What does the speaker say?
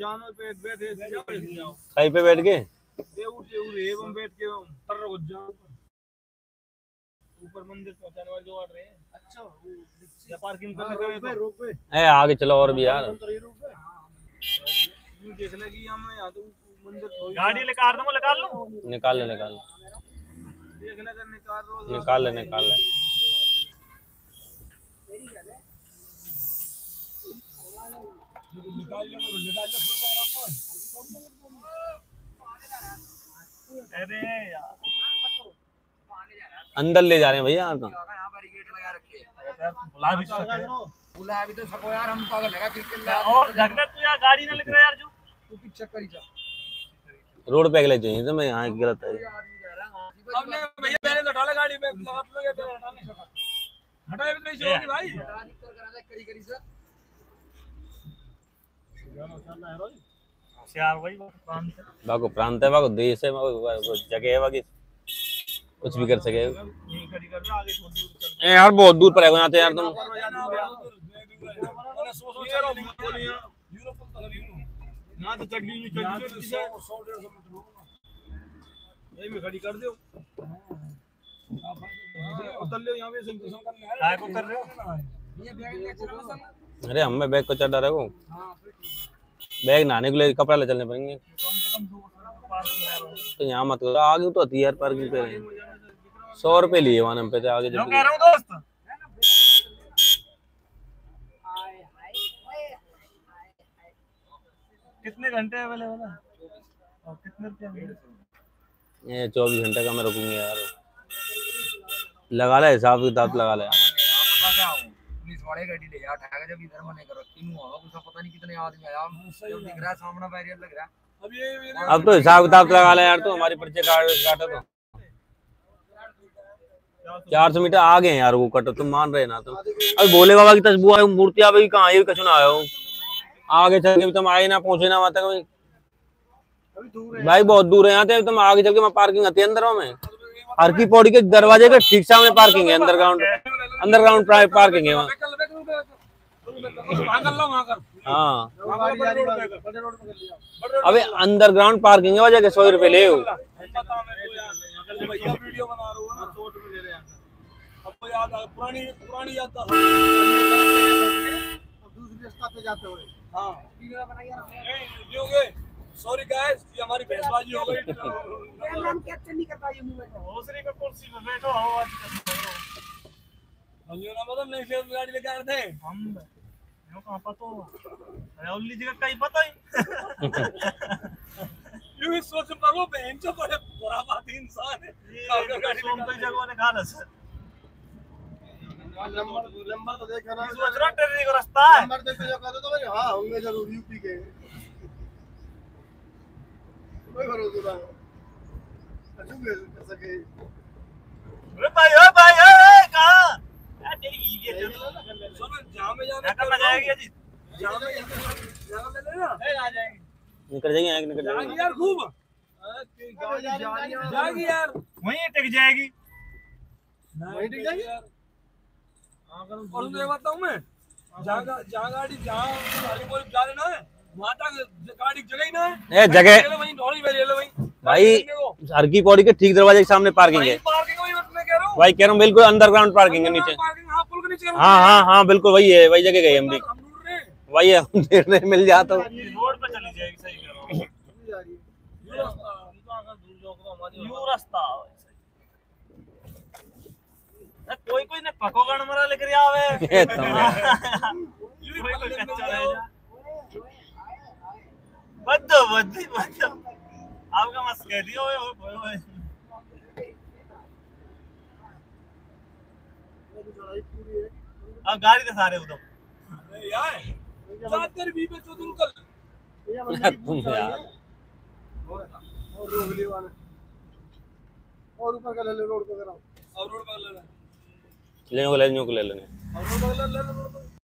जानो पे बैठे कहीं पे बैठ के बैठ के पर ऊपर मंदिर पहुंचाने वाले जो आ रहे हैं। अच्छा या पार्किंग करने रोपवे ए आगे चलो और भी यार देखने की हमें यहाँ तो मंदिर गाड़ी निकाल दूंगा, निकाल लो, निकाल ले निकाल देखने का निकाल ले निकाल ले। अरे यार अंदर ले जा रहे हैं भैया आप तो। बुला भी सकते हैं। बुला भी तो सको यार, हम पागल है क्रिकेट और झगड़ा तो यार गाड़ी ना लिख रहा यार, जो तू पिक्चर करी जा रोड पे अगले चाहिए तो मैं यहाँ गलत है। हमने भैया पहले तो डाला गाड़ी में आप लोग ये हटाए भी नहीं चाहिए भाई करी करी सर यार भाई बाको प्रांत है, बाको देश है, बाको जगह है, बाकी कुछ भी कर सके। ए यार बहुत दूर पर है यहाँ से यार तुम। ना तो चड्डी में खड़ी कर दो उतर ले यहाँ पे काय को कर रहे हो? अरे हमें बैग को चढ़ा रहे हो, बैग नहाने के लिए कपड़ा ले चलने पड़ेंगे। तो यहाँ मत करो, आगे तो आती यार पार्किंग पे 100 रुपए लिए वहां हम पे आगे जो कह रहा हूँ दोस्त, कितने घंटे अवेलेबल है और कितने रुपये? ये 24 घंटे का मैं रुकूंगी यार। लगा ले हिसाब किताब लगा ले। पुलिस वाले गाड़ी ले यार, ठगा जब इधर मने करो तीनों होगा, कुछ पता नहीं कितने आदमी आया, जब दिख रहा है सामने बैरियर लग रहा है। अब तो हिसाब किताब लगा ले यार, तो हमारी पर्चे काटो तो 400 मीटर आगे हैं यार वो कटो, तुम मान रहे ना। तुम अभी भोले बाबा की तस्बू मूर्ति अभी कहाँ है, कछु ना आया हो, आगे चल के भी तुम आए ना पहुंचे ना वहां तक भाई, बहुत दूर है यहाँ से। तुम आगे चल के मैं पार्किंग आती है अंदर में, हर की पौड़ी के दरवाजे के ठीक सामने पार्किंग है, अंडरग्राउंड पार्किंग है वहाँ। हाँ अबे अंडरग्राउंड पार्किंग है, वजह के 100 रुपए ले। पुरानी याद था दूसरी रास्ता पे जाते हुए। हाँ सॉरी गाइस, ये हमारी बहसबाजी हो गई। हम कैप्चर नहीं कर पाए दूसरी पे कुर्सी पे बैठो, आवाज हम ये ना मतलब नहीं से गाड़ी लेके आए थे हम यो कहां पता हो ओली जगह कहीं पता ही यू इस सोच पागो बहन जो बड़े बुरा बात इंसान है। सोम कई जगह ने खा रहा नंबर तो देखा ना, सोच रहा ट्रेन का रास्ता है, नंबर देखते जो कहते तो भाई हां होंगे जरूर यूपी के कोई भरोसा नहीं अच्छे कर सके। अरे भाई ओ कहां यार तेरी ये सुनो जहां में जाना करना जाएगी जी, जहां में जगह ले लेना आ जाएंगे, निकल जाएंगे निकल जाएंगे यार खूब जाएगी यार, वहीं टिक जाएगी, वहीं टिक जाएगी यार। और मैं बताऊं मैं जहां गाड़ी जहां कोई जा लेना है वहां तक गाड़ी जगह ही ना है, जगह वहीं ढोली में ले लो वहीं भाई, हर की पौड़ी के ठीक दरवाजे के सामने पार्किंग है। पार्किंग वही मैं कह रहा हूं भाई कह रहा हूँ बिल्कुल अंडरग्राउंड पार्किंग है नीचे। हां पुल के नीचे हाँ बिल्कुल वही है, वही जगह गए हम भी, वही है देखने मिल जाता। रोड पे चली जाएगी, सही कह रहा हूं यू रास्ता कोई ने पको गण मरा लेकर आवे बद्दो आपका मस्त कह दिया ओए अब गाड़ी तो सारे उधर यार जाकर भी पे चोदुल कल तुम यार और रोक लिया वाला और ऊपर का ले ले रोड पे कराओ और रोड पर ले ले ले लेने और रोड पर ले ले